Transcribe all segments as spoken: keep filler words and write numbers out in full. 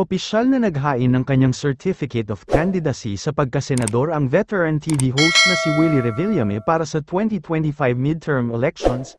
Opisyal na naghain ng kanyang Certificate of Candidacy sa pagkasenador ang veteran T V host na si Willie Revillame para sa twenty twenty-five midterm elections.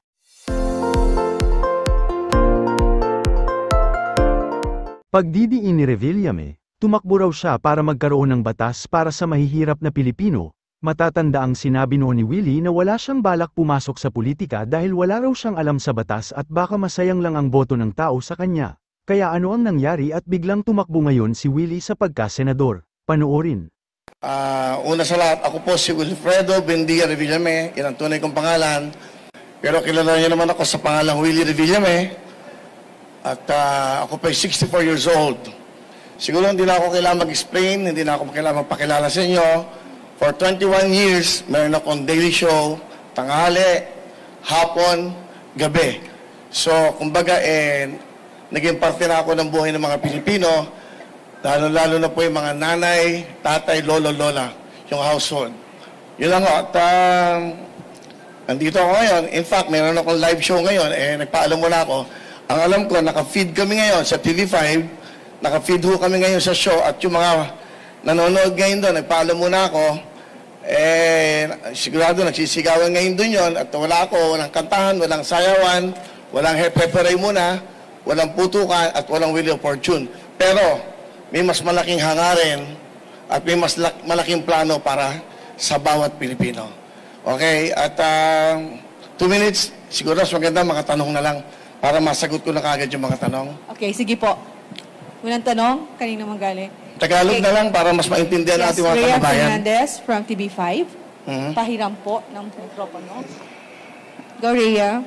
Pagdidiin ni Revillame, tumakbo raw siya para magkaroon ng batas para sa mahihirap na Pilipino. Matatanda ang sinabi noon ni Willie na wala siyang balak pumasok sa politika dahil wala raw siyang alam sa batas at baka masayang lang ang boto ng tao sa kanya. Kaya ano ang nangyari at biglang tumakbo ngayon si Willie sa pagkasenador? Panoorin. Uh, una sa lahat, ako po si Wilfredo Bendia Revillame, yan ang tunay kong pangalan. Pero kilala niyo naman ako sa pangalang Willie Revillame. At uh, ako po ay sixty-four years old. Siguro hindi na ako kailangan mag-explain, hindi na ako kailangan magpakilala sa inyo. For twenty-one years, meron akong daily show, tanghali, hapon, gabi. So, kumbaga, eh, naging parte na ako ng buhay ng mga Pilipino, lalo-lalo na po yung mga nanay, tatay, lolo, lola, yung household. Yun lang ako. At uh, nandito ako ngayon. In fact, mayroon akong live show ngayon. Eh, nagpaalam muna ako. Ang alam ko, naka-feed kami ngayon sa T V five. Naka-feed ho kami ngayon sa show. At yung mga nanonood ngayon doon, nagpaalam muna ako. Eh, sigurado nagsisigawan ngayon doon yun. At wala ako, walang kantahan, walang sayawan, walang hepe-peray muna. Walang putukan at walang wheel of fortune. Pero may mas malaking hangarin at may mas malaking plano para sa bawat Pilipino. Okay? At uh, two minutes, siguro mas maganda mga tanong na lang para masagot ko na kagad yung mga tanong. Okay, sige po. Unang tanong, kanina manggaling. Tagalog okay. na lang para mas maintindihan yes, natin mga Rhea kababayan. Fernandez from T V five. Mm-hmm. Pahiram po ng mikropono. Go, Rhea.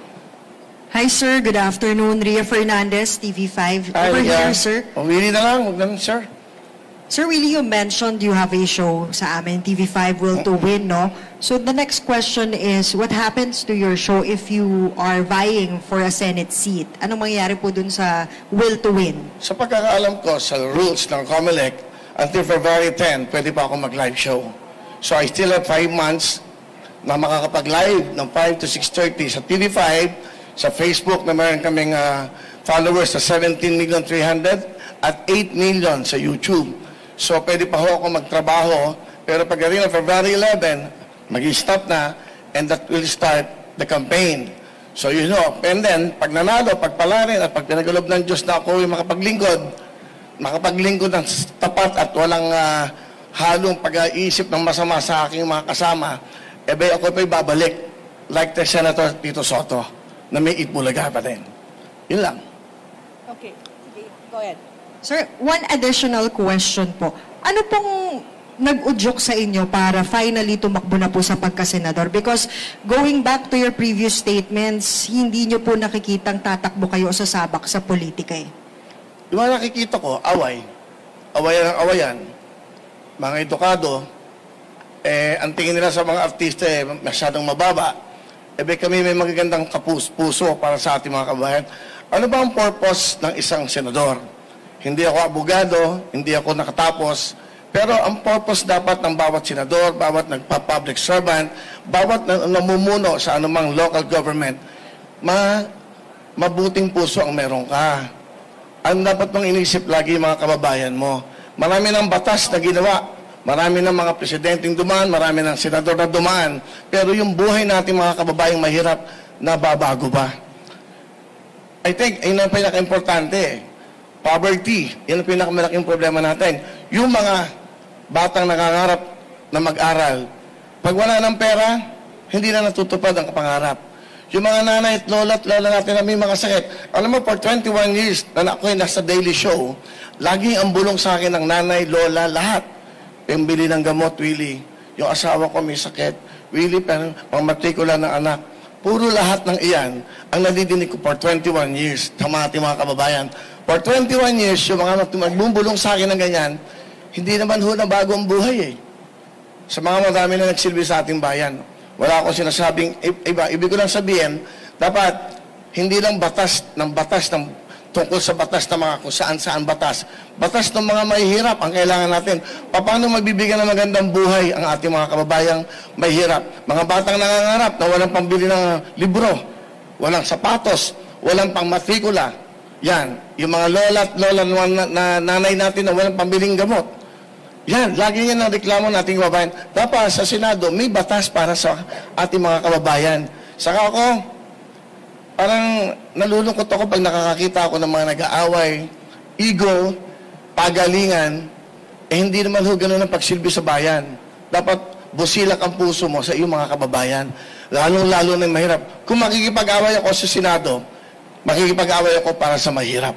Hi, sir. Good afternoon. Rhea Fernandez, T V five. Hi, Over yeah. here, sir. Oh, Willie na lang. Huwag naman, sir. Sir Willie, you mentioned you have a show sa amin, T V five Will to Win, no? So the next question is, what happens to your show if you are vying for a Senate seat? Anong mangyayari po dun sa Will to Win? Sa pagkakaalam ko, sa rules ng COMELEC, until February tenth, pwede pa ako mag-live show. So I still have five months na makakapag-live ng five to six thirty sa T V five, sa Facebook na meron kaming uh, followers sa seventeen million three hundred at eight million sa YouTube. So pwede pa ho ako magtrabaho, pero pagdating ng February eleventh, mag-stop na, and that will start the campaign. So you know, and then, pag nanalo, pagpalarin, at pag pinagalob ng Diyos na ako yung makapaglingkod, makapaglingkod ng tapat at walang uh, halong pag-iisip ng masama sa aking mga kasama, ebe ako pa'y babalik, like the Senator Tito Soto, na may Itbulaga pa din. Yun lang. Okay. Sige, go ahead. Sir, one additional question po. Ano pong nag-udyok sa inyo para finally tumakbo na po sa pagkasenador? Because going back to your previous statements, hindi nyo po nakikitang tatakbo kayo sa sabak sa politika eh. Yung mga nakikita ko, away. Awayan ang awayan. Mga edukado, eh, ang tingin nila sa mga artista eh, masyadong mababa. Ebe kami may magagandang kapus-puso para sa ating mga kabayan. Ano ba ang purpose ng isang senador? Hindi ako abogado, hindi ako nakatapos, pero ang purpose dapat ng bawat senador, bawat nagpa-public servant, bawat namumuno sa anumang local government, ma mabuting puso ang meron ka. Ang dapat mong inisip lagi mga kababayan mo. Marami ng batas na ginawa. Marami ng mga presidenteng dumaan, marami ng senador na dumaan. Pero yung buhay natin mga kababayang mahirap, nababago ba? I think, yun ang pinaka-importante. Poverty, yun ang pinakamalaking problema natin. Yung mga batang nangangarap na mag-aral, pag wala ng pera, hindi na natutupad ang pangarap. Yung mga nanay at lola at lola natin na may mga sakit. Alam mo, for twenty-one years na ako ay nasa daily show, laging ang bulong sa akin ng nanay, lola, lahat. Yung bili ng gamot, Willie. Yung asawa ko may sakit. Willie, pero pang-matrikula ng anak. Puro lahat ng iyan ang nadidinig ko for twenty-one years. Tama ating mga kababayan. For twenty-one years, yung mga magbubulong sa akin ng ganyan, hindi naman ho na bago ang buhay eh. Sa mga madami na nagsilbi sa ating bayan. Wala akong sinasabing iba. Ibig ko lang sabihin, dapat hindi lang batas ng batas ng tungkol sa batas ng mga kung saan-saan batas. Batas ng mga mahihirap ang kailangan natin. Paano magbibigyan ng magandang buhay ang ating mga kababayang mahihirap? Mga batang nangangarap na walang pambili ng libro, walang sapatos, walang pangmatrikula. Yan, yung mga lola at lola na, na nanay natin na walang pambiling gamot. Yan, lagi yan ang reklamo nating kababayan. Dapat sa Senado, may batas para sa ating mga kababayan. Saka ako, parang nalulungkot ako pag nakakakita ako ng mga nag-aaway, ego, pagalingan, eh hindi naman ho ganun ang pagsilbi sa bayan. Dapat busilak ang puso mo sa iyong mga kababayan. Lalong-lalo na mahirap. Kung makikipag-away ako sa Senado, makikipag-away ako para sa mahirap.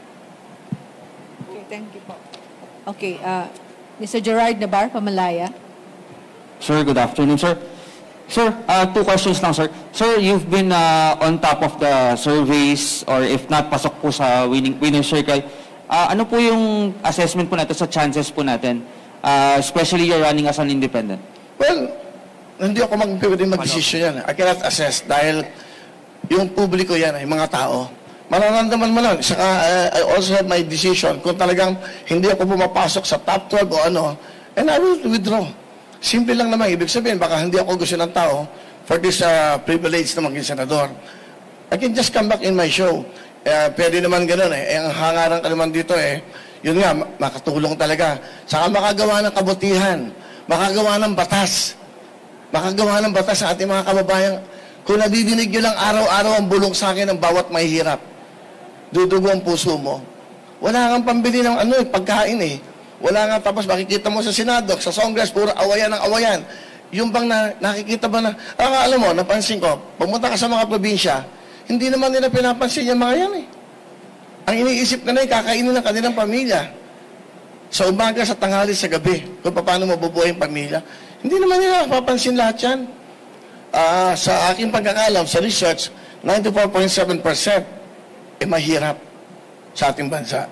Okay, thank you po. Okay, uh, Mister Gerard Nabar, Pamalaya. Sir, good afternoon, sir. Sir, uh, two questions lang, sir. Sir, you've been uh, on top of the surveys, or if not, pasok po sa winning, winner circle. Uh, ano po yung assessment po natin sa chances po natin, uh, especially you're running as an independent? Well, hindi ako mag-pwede mag-desisyon yan. I cannot assess dahil yung publiko yan ay mga tao. Mararamdaman mo lang. Saka, uh, I also have my decision. Kung talagang hindi ako pumapasok sa top twelve o ano, and I will withdraw. Simple lang naman. Ibig sabihin, baka hindi ako gusto ng tao for this uh, privilege na maging senador. I can just come back in my show. Uh, pwede naman ganun eh. eh. Ang hangaran ka naman dito eh, yun nga, makatulong talaga. Saka makagawa ng kabutihan. Makagawa ng batas. Makagawa ng batas sa ating mga kababayan. Kung nadidinig nyo lang araw-araw ang bulong sa akin ng bawat mahihirap, dudugo ang puso mo. Wala kang pambili ng ano eh, pagkain eh. Wala nga, tapos makikita mo sa Senado, sa Congress, puro awayan ng awayan. Yung bang na, nakikita ba na, ah, alam mo, napansin ko, pumunta ka sa mga probinsya, hindi naman nila pinapansin yung mga yan eh. Ang iniisip na na, kakainin ng kanilang pamilya. Sa umaga, sa tanghali, sa gabi, kung paano mabubuhay yung pamilya. Hindi naman nila papansin lahat yan. Uh, sa aking pagkakalam, sa research, ninety-four point seven percent eh mahirap sa ating bansa.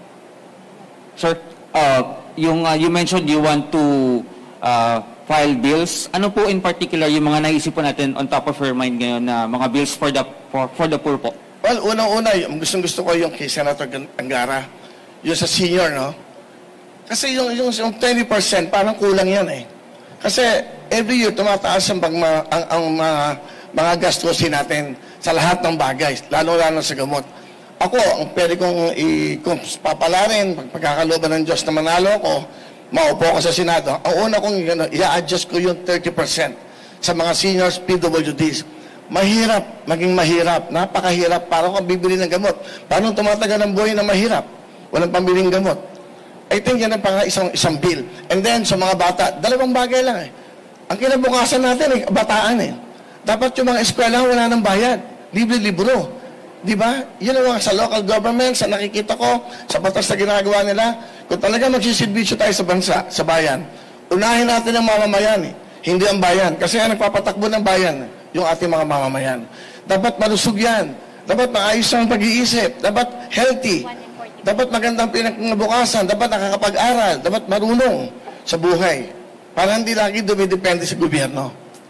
Sir, uh, yung uh, you mentioned you want to uh, file bills. Ano po in particular yung mga naisip po natin on top of your mind ngayon na mga bills for the for, for the poor po? Well, unang-una, gustong-gusto ko yung kay Senator Angara, yung sa senior, no? Kasi yung, yung, yung twenty percent, parang kulang yan eh. Kasi every year, tumataas ang, pagma, ang, ang mga, mga gastusin natin sa lahat ng bagay, lalo-lalo sa gamot. Ako, ang pwede kong i, kung papalarin, pag pagkakalooban ng Diyos na manalo ko, maupo ko sa Senado, ang una kong you i-adjust ko yung thirty percent sa mga seniors P W Ds. Mahirap, maging mahirap, napakahirap, parang kung bibili ng gamot. Paano tumatagal ng buhay na mahirap? Walang pambiling gamot. I think yan ang pang isang, isang bill. And then, sa mga bata, dalawang bagay lang eh. Ang kinabukasan natin eh, bataan eh. Dapat yung mga eskwela wala ng bayad. Libre-libro. Di ba? Yun ang sa local government, sa nakikita ko, sa batas na ginagawa nila. Kung talaga magsisilbisyo tayo sa bansa, sa bayan, unahin natin ang mamamayan eh. Hindi ang bayan. Kasi ang nagpapatakbo ng bayan, yung ating mga mamamayan. Dapat malusog yan. Dapat maayos ang pag-iisip. Dapat healthy. Dapat magandang pinagbukasan, dapat nakakapag-aral, dapat marunong sa buhay. Para hindi lagi dumidepende sa gobyerno.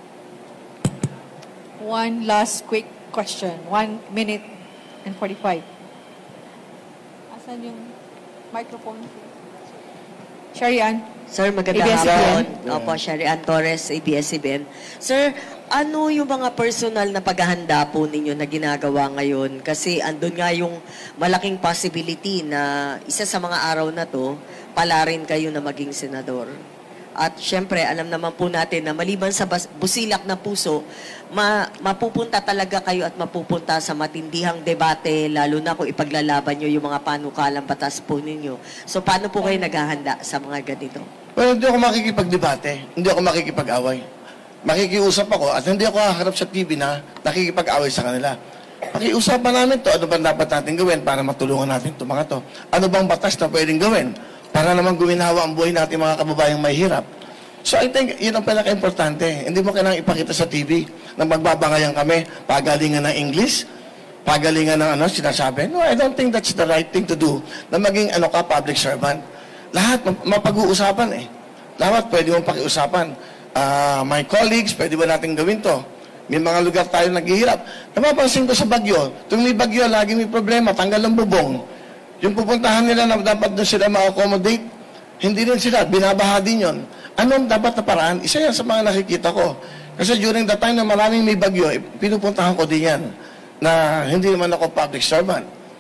One last quick question. One minute and forty-five. Asan yung microphone? Sherry Ann. Sir, magandang A B S C B N. hapon. Opo, Sherry Ann Torres, A B S C B N. Sir, ano yung mga personal na paghahanda po ninyo na ginagawa ngayon? Kasi andun nga yung malaking possibility na isa sa mga araw na to, pala rin kayo na maging senador. At syempre, alam naman po natin na maliban sa bas- busilak na puso, ma- mapupunta talaga kayo at mapupunta sa matindihang debate, lalo na kung ipaglalaban nyo yung mga panukalang batas po ninyo. So, paano po kayo naghahanda sa mga ganito? Well, hindi ako makikipagdebate, hindi ako makikipag-away. Makikiusap ako at hindi ako haharap sa T V na nakikipag-away sa kanila. Pakiusapan namin to, ano ba dapat natin gawin para matulungan natin itong mga to? Ano bang batas na pwedeng gawin para naman guminawa ang buhay natin mga kababayang may hirap? So I think yun ang pinaka-importante. Hindi mo kailangang ipakita sa T V na magbabangayan kami, pagalingan ng English, pagalingan ng ano, sinasabi. No, I don't think that's the right thing to do na maging ano ka, public servant. Lahat mapag-uusapan eh. Lahat pwede mong pakiusapan. Uh, my colleagues, pwede ba natin gawin to? May mga lugar tayo naghihirap. Napapansin ko sa Bagyo, tuwing may Bagyo, lagi may problema, tanggal ng bubong. Yung pupuntahan nila na dapat doon sila ma-accommodate, hindi rin sila, binabaha din yun. Anong dapat na paraan? Isa yan sa mga nakikita ko. Kasi during the time na maraming may Bagyo, eh, pinupuntahan ko din yan, na hindi naman ako public servant.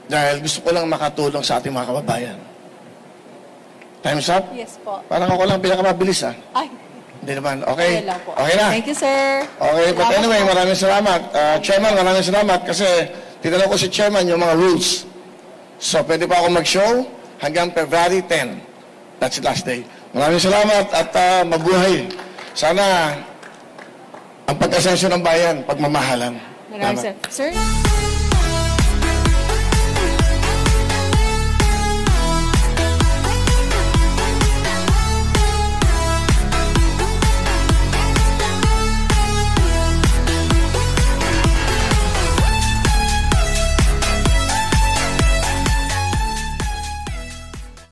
Dahil gusto ko lang makatulong sa ating mga kababayan. Time's up? Yes po. Parang ako lang pinakamabilis ah. Ay, Hindi naman. Okay? okay lang po. Okay na? Thank you, sir. Okay, but Salamat anyway, po. maraming salamat. Uh, Chairman, maraming salamat kasi tinanong ko si Chairman yung mga rules. So, pwede pa ako mag-show hanggang February tenth. That's the last day. Maraming salamat at uh, mabuhay. Sana ang pagkasensyo ng bayan, pagmamahalan. Maraming Salamat. sir. Sir?